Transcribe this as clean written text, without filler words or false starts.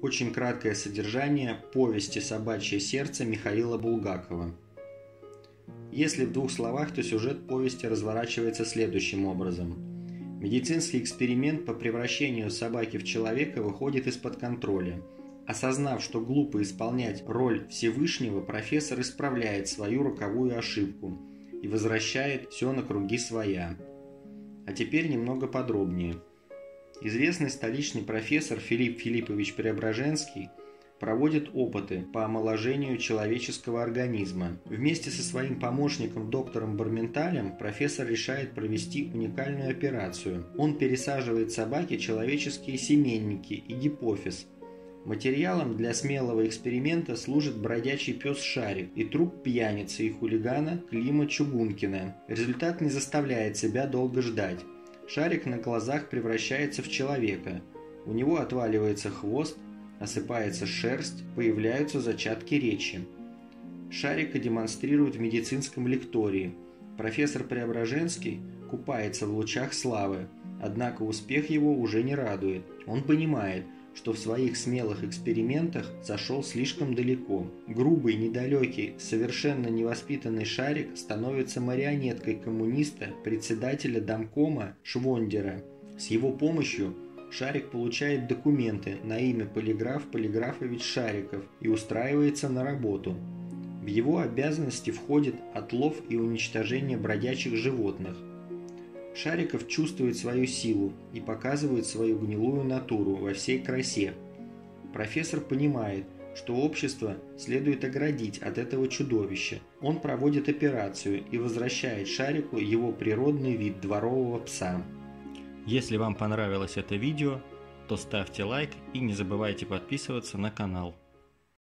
Очень краткое содержание повести «Собачье сердце» Михаила Булгакова. Если в двух словах, то сюжет повести разворачивается следующим образом. Медицинский эксперимент по превращению собаки в человека выходит из-под контроля. Осознав, что глупо исполнять роль Всевышнего, профессор исправляет свою роковую ошибку и возвращает все на круги своя. А теперь немного подробнее. Известный столичный профессор Филипп Филиппович Преображенский проводит опыты по омоложению человеческого организма. Вместе со своим помощником доктором Барменталем профессор решает провести уникальную операцию. Он пересаживает собаке человеческие семенники и гипофиз. Материалом для смелого эксперимента служит бродячий пес Шарик и труп пьяницы и хулигана Клима Чугункина. Результат не заставляет себя долго ждать. Шарик на глазах превращается в человека. У него отваливается хвост, осыпается шерсть, появляются зачатки речи. Шарика демонстрируют в медицинском лектории. Профессор Преображенский купается в лучах славы, однако успех его уже не радует. Он понимает, что в своих смелых экспериментах зашел слишком далеко. Грубый, недалекий, совершенно невоспитанный Шарик становится марионеткой коммуниста, председателя домкома Швондера. С его помощью Шарик получает документы на имя Полиграф Полиграфович Шариков и устраивается на работу. В его обязанности входит отлов и уничтожение бродячих животных. Шариков чувствует свою силу и показывает свою гнилую натуру во всей красе. Профессор понимает, что общество следует оградить от этого чудовища. Он проводит операцию и возвращает Шарику его природный вид дворового пса. Если вам понравилось это видео, то ставьте лайк и не забывайте подписываться на канал.